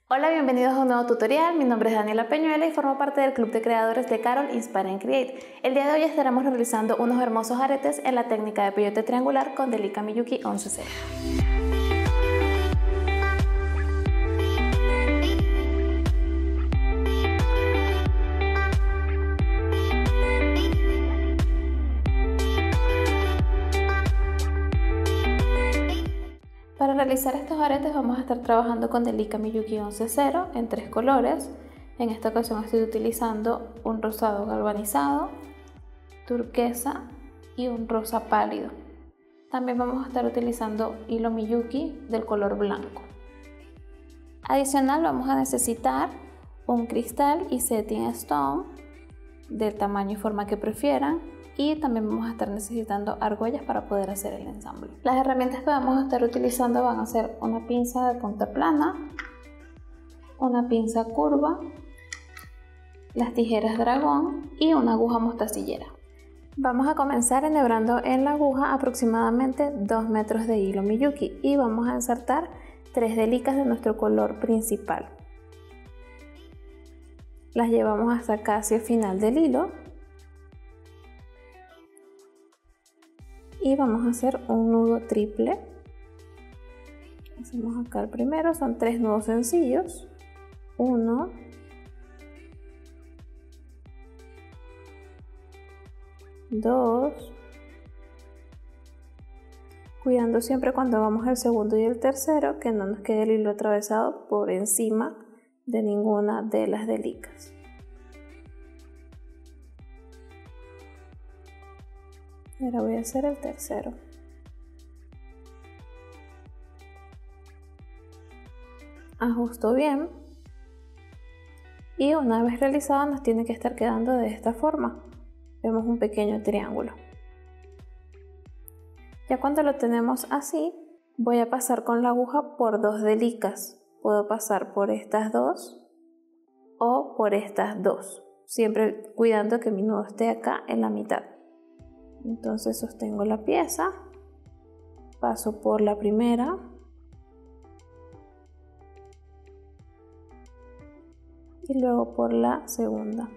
Hola, bienvenidos a un nuevo tutorial. Mi nombre es Daniela Peñuela y formo parte del club de creadores de Carol Inspire and Create. El día de hoy estaremos realizando unos hermosos aretes en la técnica de peyote triangular con Delica Miyuki 11-0. Para realizar estos aretes vamos a estar trabajando con Delica Miyuki 11-0 en 3 colores. En esta ocasión estoy utilizando un rosado galvanizado, turquesa y un rosa pálido. También vamos a estar utilizando hilo Miyuki del color blanco. Adicional vamos a necesitar un cristal y setting stone del tamaño y forma que prefieran. Y también vamos a estar necesitando argollas para poder hacer el ensamble. Las herramientas que vamos a estar utilizando van a ser una pinza de punta plana, una pinza curva, las tijeras dragón y una aguja mostacillera. Vamos a comenzar enhebrando en la aguja aproximadamente 2 metros de hilo Miyuki y vamos a insertar 3 delicas de nuestro color principal. Las llevamos hasta casi el final del hilo. Y vamos a hacer un nudo triple. Hacemos acá el primero, son 3 nudos sencillos. 1, 2, cuidando siempre cuando hagamos el segundo y el tercero que no nos quede el hilo atravesado por encima de ninguna de las delicas. Ahora voy a hacer el tercero. Ajusto bien. Y una vez realizado nos tiene que estar quedando de esta forma. Vemos un pequeño triángulo. Ya cuando lo tenemos así, voy a pasar con la aguja por 2 delicas. Puedo pasar por estas 2 o por estas 2. Siempre cuidando que mi nudo esté acá en la mitad. Entonces sostengo la pieza, paso por la primera y luego por la segunda.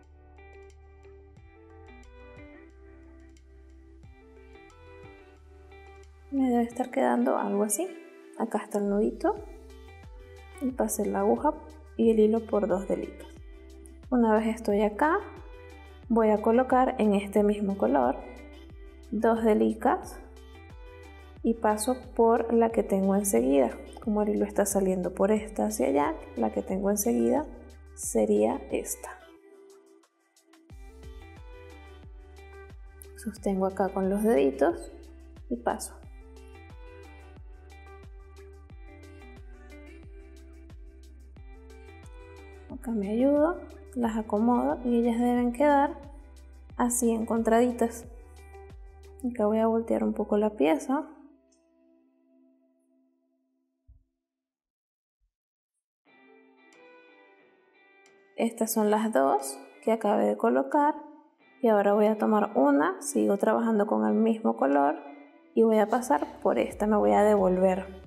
Me debe estar quedando algo así. Acá está el nudito y pasé la aguja y el hilo por 2 delicas. Una vez estoy acá, voy a colocar en este mismo color 2 delicas y paso por la que tengo enseguida. Como el hilo está saliendo por esta hacia allá, la que tengo enseguida sería esta. Sostengo acá con los deditos y paso. Acá me ayudo, las acomodo y ellas deben quedar así encontraditas. Acá voy a voltear un poco la pieza. Estas son las 2 que acabé de colocar y ahora voy a tomar una, sigo trabajando con el mismo color y voy a pasar por esta, me voy a devolver.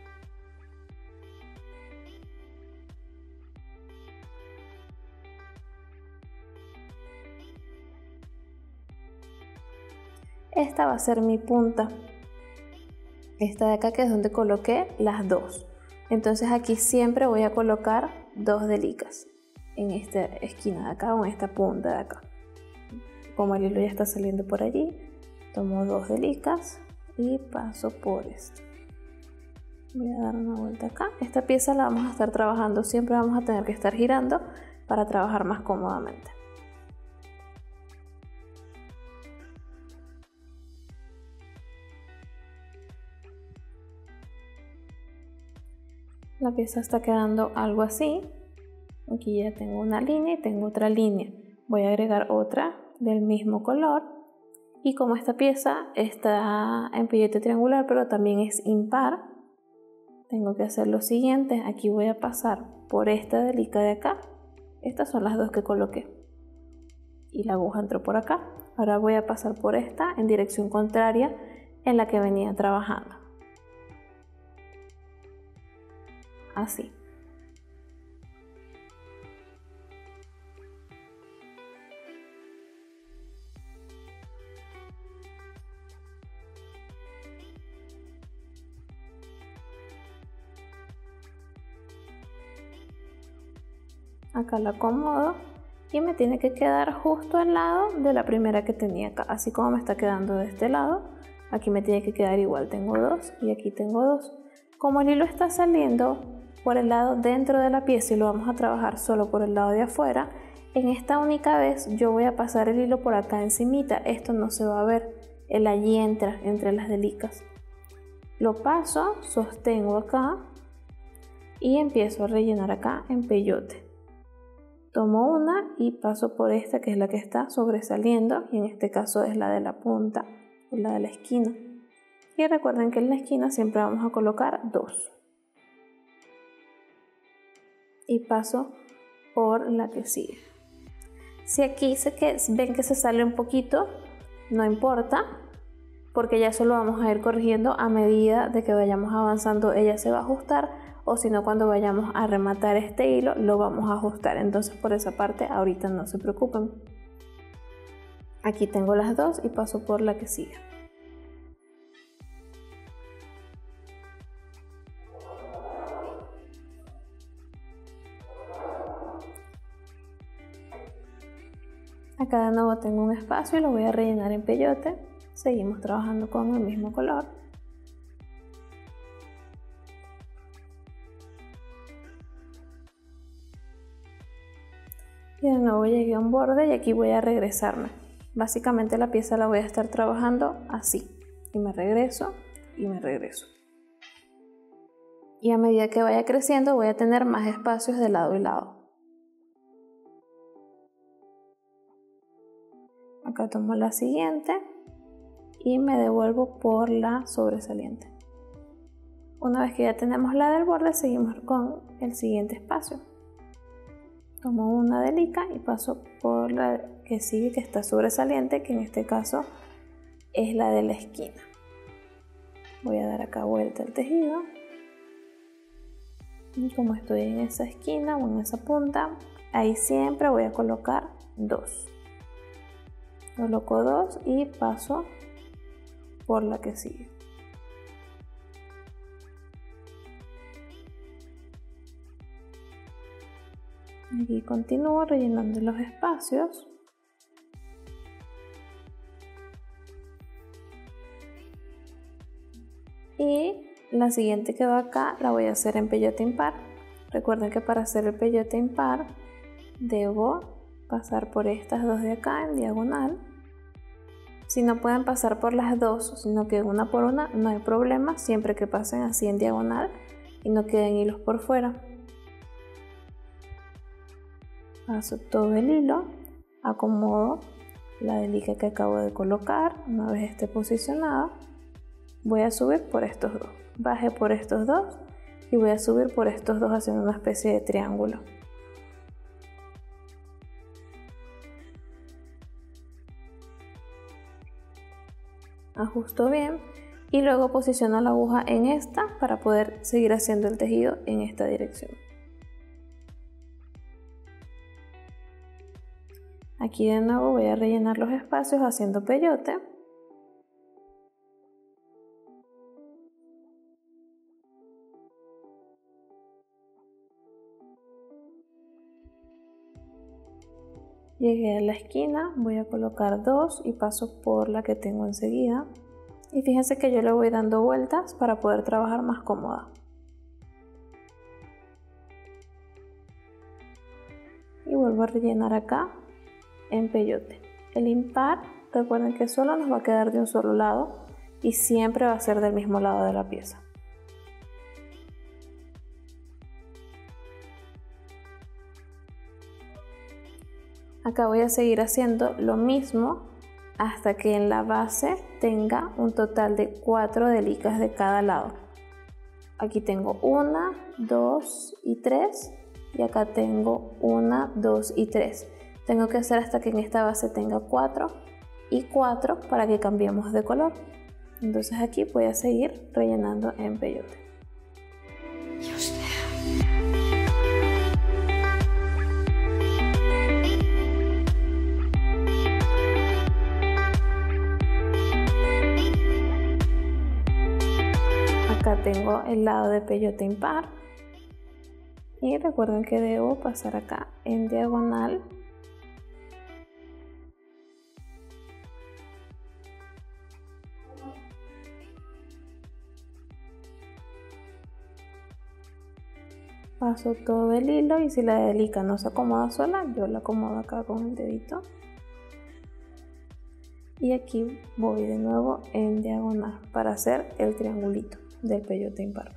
Esta va a ser mi punta. Esta de acá que es donde coloqué las 2. Entonces aquí siempre voy a colocar 2 delicas. En esta esquina de acá o en esta punta de acá. Como el hilo ya está saliendo por allí, tomo 2 delicas y paso por esta. Voy a dar una vuelta acá. Esta pieza la vamos a estar trabajando, siempre vamos a tener que estar girando para trabajar más cómodamente. La pieza está quedando algo así. Aquí ya tengo una línea y tengo otra línea. Voy a agregar otra del mismo color. Y como esta pieza está en peyote triangular pero también es impar, tengo que hacer lo siguiente. Aquí voy a pasar por esta delica de acá. Estas son las 2 que coloqué. Y la aguja entró por acá. Ahora voy a pasar por esta en dirección contraria en la que venía trabajando. Así. Acá la acomodo y me tiene que quedar justo al lado de la primera que tenía acá, así como me está quedando de este lado. Aquí me tiene que quedar igual, tengo 2 y aquí tengo 2. Como el hilo está saliendo por el lado dentro de la pieza y lo vamos a trabajar solo por el lado de afuera, en esta única vez yo voy a pasar el hilo por acá encimita. Esto no se va a ver, él allí entra entre las delicas. Lo paso, sostengo acá y empiezo a rellenar acá en peyote. Tomo una y paso por esta, que es la que está sobresaliendo, y en este caso es la de la punta, o la de la esquina. Y recuerden que en la esquina siempre vamos a colocar 2. Y paso por la que sigue. Si aquí ven que se sale un poquito, no importa, porque ya eso lo vamos a ir corrigiendo a medida de que vayamos avanzando. Ella se va a ajustar, o si no, cuando vayamos a rematar este hilo lo vamos a ajustar. Entonces por esa parte ahorita no se preocupen. Aquí tengo las 2 y paso por la que sigue. Acá de nuevo tengo un espacio y lo voy a rellenar en peyote. Seguimos trabajando con el mismo color. Y de nuevo llegué a un borde y aquí voy a regresarme. Básicamente la pieza la voy a estar trabajando así. Y me regreso y me regreso. Y a medida que vaya creciendo voy a tener más espacios de lado y lado. Acá tomo la siguiente y me devuelvo por la sobresaliente. Una vez que ya tenemos la del borde, seguimos con el siguiente espacio. Tomo una delica y paso por la que sigue, que está sobresaliente, que en este caso es la de la esquina. Voy a dar acá vuelta al tejido. Y como estoy en esa esquina o en esa punta, ahí siempre voy a colocar 2. Coloco 2 y paso por la que sigue. Aquí continúo rellenando los espacios. Y la siguiente que va acá la voy a hacer en peyote impar. Recuerden que para hacer el peyote impar debo pasar por estas 2 de acá en diagonal. Si no pueden pasar por las 2, sino que una por una, no hay problema, siempre que pasen así en diagonal y no queden hilos por fuera. Paso todo el hilo, acomodo la delica que acabo de colocar. Una vez esté posicionada, voy a subir por estos 2. Baje por estos 2 y voy a subir por estos 2 haciendo una especie de triángulo. Ajusto bien y luego posiciono la aguja en esta para poder seguir haciendo el tejido en esta dirección. Aquí de nuevo voy a rellenar los espacios haciendo peyote. Llegué a la esquina, voy a colocar 2 y paso por la que tengo enseguida. Y fíjense que yo le voy dando vueltas para poder trabajar más cómoda. Y vuelvo a rellenar acá en peyote. El impar, recuerden que solo nos va a quedar de un solo lado y siempre va a ser del mismo lado de la pieza. Acá voy a seguir haciendo lo mismo hasta que en la base tenga un total de 4 delicas de cada lado. Aquí tengo 1, 2 y 3 y acá tengo 1, 2 y 3. Tengo que hacer hasta que en esta base tenga 4 y 4 para que cambiemos de color. Entonces aquí voy a seguir rellenando en peyote. Acá tengo el lado de peyote impar Y recuerden que debo pasar acá en diagonal. Paso todo el hilo y si la delica no se acomoda sola, yo la acomodo acá con el dedito. Y aquí voy de nuevo en diagonal para hacer el triangulito del peyote impar.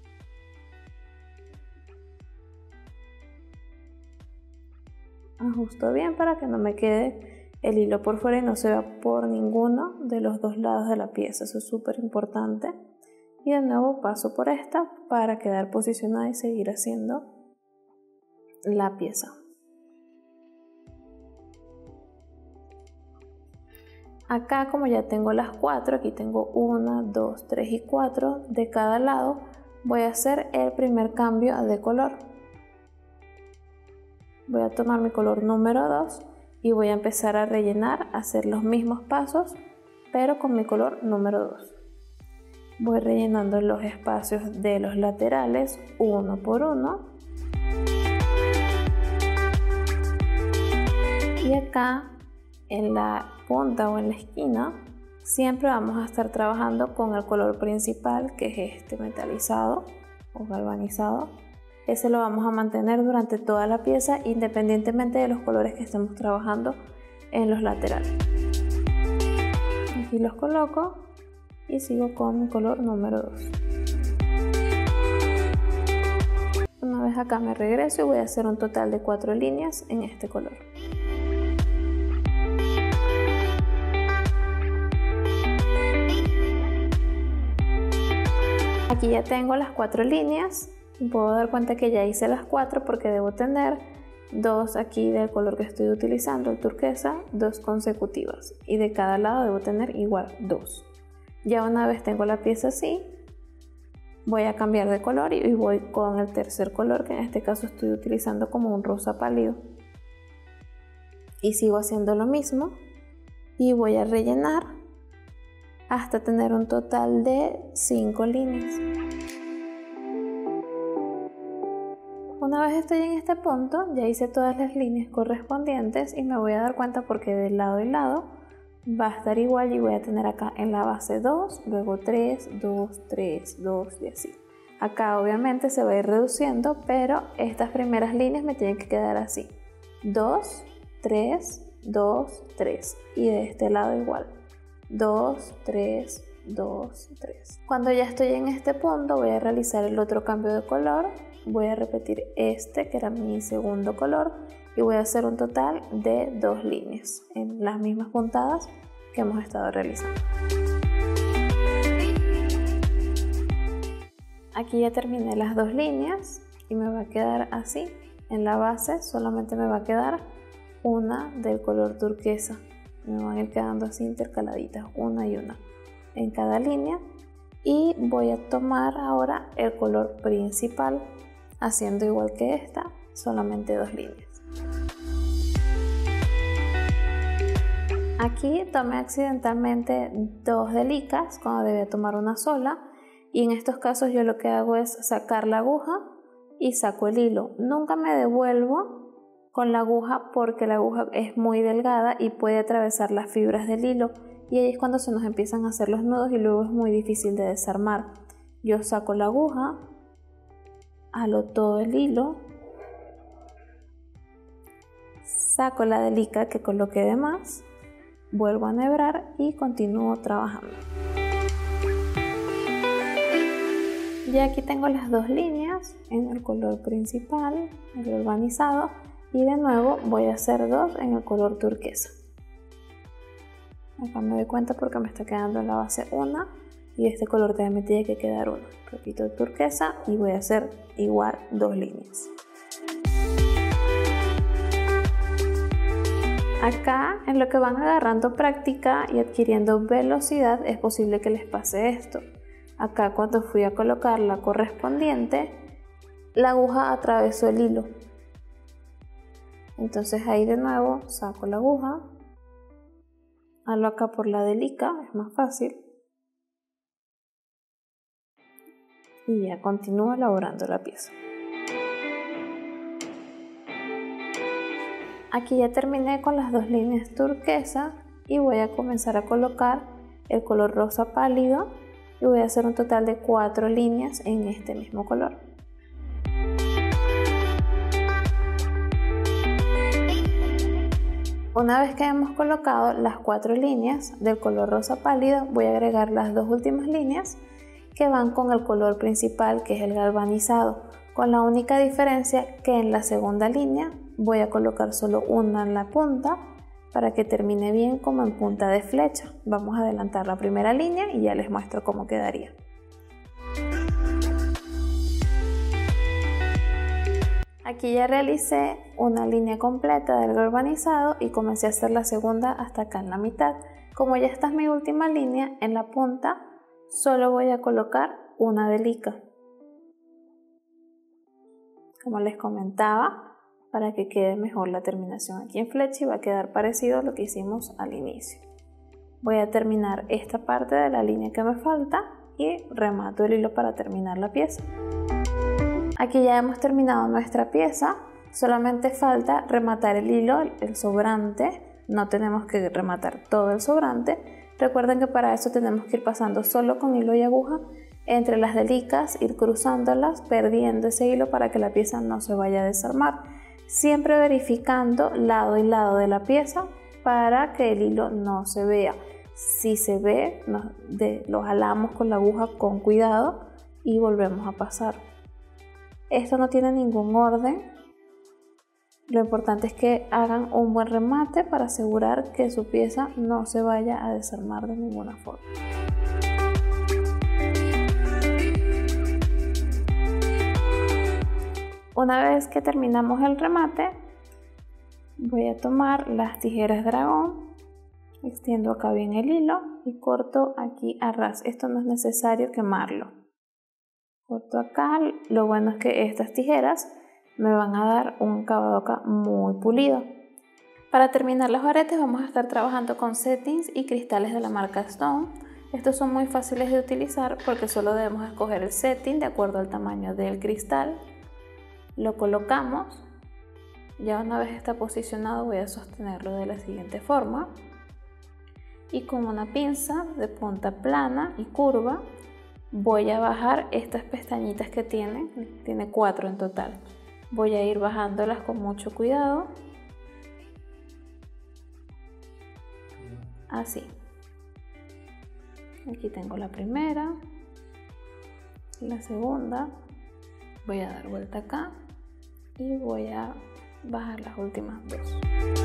Ajusto bien para que no me quede el hilo por fuera y no se vea por ninguno de los dos lados de la pieza. Eso es súper importante. Y de nuevo paso por esta para quedar posicionada y seguir haciendo la pieza. Acá, como ya tengo las 4, aquí tengo 1, 2, 3 y 4 de cada lado, voy a hacer el primer cambio de color. Voy a tomar mi color número 2 y voy a empezar a rellenar, a hacer los mismos pasos, pero con mi color número 2. Voy rellenando los espacios de los laterales uno por uno. Y acá en la punta o en la esquina siempre vamos a estar trabajando con el color principal, que es este metalizado o galvanizado. Ese lo vamos a mantener durante toda la pieza independientemente de los colores que estemos trabajando en los laterales. Aquí los coloco y sigo con mi color número 2. Una vez acá me regreso y voy a hacer un total de 4 líneas en este color. Aquí ya tengo las 4 líneas. Puedo dar cuenta que ya hice las 4 porque debo tener 2 aquí del color que estoy utilizando, el turquesa, 2 consecutivas. Y de cada lado debo tener igual 2. Ya una vez tengo la pieza así, voy a cambiar de color y voy con el tercer color, que en este caso estoy utilizando como un rosa pálido. Y sigo haciendo lo mismo y voy a rellenar hasta tener un total de 5 líneas. Una vez estoy en este punto, ya hice todas las líneas correspondientes y me voy a dar cuenta porque de lado y lado va a estar igual y voy a tener acá en la base 2, luego 3, 2, 3, 2 y así. Acá obviamente se va a ir reduciendo, pero estas primeras líneas me tienen que quedar así. 2, 3, 2, 3 y de este lado igual. 2, 3, 2, 3. Cuando ya estoy en este punto voy a realizar el otro cambio de color. Voy a repetir este que era mi segundo color y voy a hacer un total de 2 líneas en las mismas puntadas que hemos estado realizando. Aquí ya terminé las 2 líneas y me va a quedar así. En la base solamente me va a quedar una del color turquesa. Me van a ir quedando así intercaladitas, una y una en cada línea. Y voy a tomar ahora el color principal, haciendo igual que esta, solamente 2 líneas. Aquí tomé accidentalmente 2 delicas cuando debía tomar una sola, y en estos casos yo lo que hago es sacar la aguja y saco el hilo. Nunca me devuelvo con la aguja porque la aguja es muy delgada y puede atravesar las fibras del hilo, y ahí es cuando se nos empiezan a hacer los nudos y luego es muy difícil de desarmar. Yo saco la aguja, halo todo el hilo, saco la delica que coloqué de más, vuelvo a enhebrar y continúo trabajando. Ya aquí tengo las 2 líneas en el color principal, el galvanizado, y de nuevo voy a hacer 2 en el color turquesa. Acá me doy cuenta porque me está quedando en la base 1 y este color también me tiene que quedar 1. Repito el turquesa y voy a hacer igual 2 líneas. Acá, en lo que van agarrando práctica y adquiriendo velocidad, es posible que les pase esto. Acá, cuando fui a colocar la correspondiente, la aguja atravesó el hilo. Entonces ahí de nuevo saco la aguja, halo acá por la delica, es más fácil. Y ya continúo elaborando la pieza. Aquí ya terminé con las 2 líneas turquesa y voy a comenzar a colocar el color rosa pálido y voy a hacer un total de 4 líneas en este mismo color. Una vez que hemos colocado las 4 líneas del color rosa pálido, voy a agregar las 2 últimas líneas que van con el color principal, que es el galvanizado, con la única diferencia que en la segunda línea voy a colocar solo una en la punta para que termine bien como en punta de flecha. Vamos a adelantar la primera línea y ya les muestro cómo quedaría. Aquí ya realicé una línea completa del galvanizado y comencé a hacer la segunda hasta acá en la mitad. Como ya esta es mi última línea, en la punta solo voy a colocar una de lica. Como les comentaba, para que quede mejor la terminación aquí en flecha y va a quedar parecido a lo que hicimos al inicio. Voy a terminar esta parte de la línea que me falta y remato el hilo para terminar la pieza. Aquí ya hemos terminado nuestra pieza, solamente falta rematar el hilo, el sobrante. No tenemos que rematar todo el sobrante. Recuerden que para eso tenemos que ir pasando solo con hilo y aguja entre las delicas, ir cruzándolas, perdiendo ese hilo para que la pieza no se vaya a desarmar. Siempre verificando lado y lado de la pieza para que el hilo no se vea. Si se ve, lo jalamos con la aguja con cuidado y volvemos a pasar. Esto no tiene ningún orden. Lo importante es que hagan un buen remate para asegurar que su pieza no se vaya a desarmar de ninguna forma. Una vez que terminamos el remate, voy a tomar las tijeras dragón, extiendo acá bien el hilo y corto aquí a ras. Esto no es necesario quemarlo. Corto acá, lo bueno es que estas tijeras me van a dar un acabado acá muy pulido. Para terminar los aretes vamos a estar trabajando con settings y cristales de la marca Stone. Estos son muy fáciles de utilizar porque solo debemos escoger el setting de acuerdo al tamaño del cristal. Lo colocamos, ya una vez está posicionado voy a sostenerlo de la siguiente forma y con una pinza de punta plana y curva voy a bajar estas pestañitas que tiene 4 en total. Voy a ir bajándolas con mucho cuidado, así. Aquí tengo la primera, la segunda, voy a dar vuelta acá y voy a bajar las últimas 2.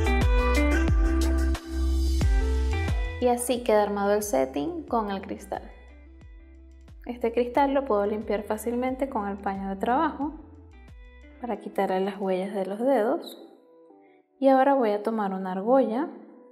Y así queda armado el setting con el cristal. Este cristal lo puedo limpiar fácilmente con el paño de trabajo para quitarle las huellas de los dedos. Y ahora voy a tomar una argolla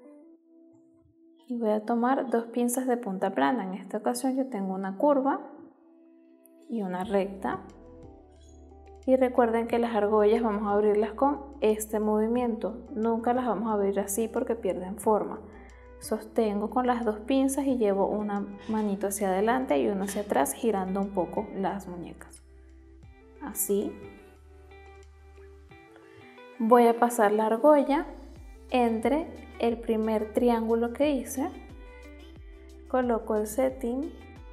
y voy a tomar 2 pinzas de punta plana. En esta ocasión yo tengo una curva y una recta. Y recuerden que las argollas vamos a abrirlas con este movimiento. Nunca las vamos a abrir así porque pierden forma. Sostengo con las 2 pinzas y llevo una manito hacia adelante y una hacia atrás, girando un poco las muñecas. Así. Voy a pasar la argolla entre el primer triángulo que hice. Coloco el setting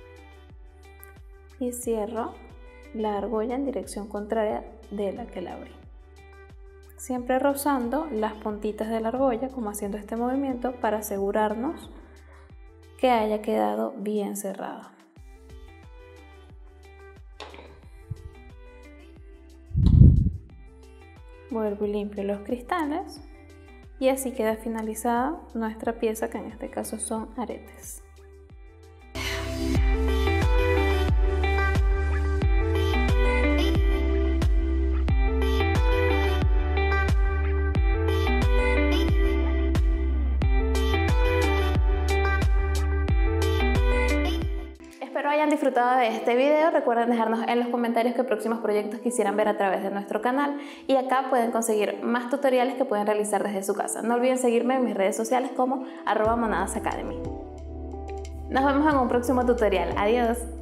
y cierro la argolla en dirección contraria de la que la abrí. Siempre rozando las puntitas de la argolla, como haciendo este movimiento para asegurarnos que haya quedado bien cerrado. Vuelvo y limpio los cristales y así queda finalizada nuestra pieza, que en este caso son aretes. Espero hayan disfrutado de este video. Recuerden dejarnos en los comentarios qué próximos proyectos quisieran ver a través de nuestro canal, y acá pueden conseguir más tutoriales que pueden realizar desde su casa. No olviden seguirme en mis redes sociales como @monadasacademy. Nos vemos en un próximo tutorial. Adiós.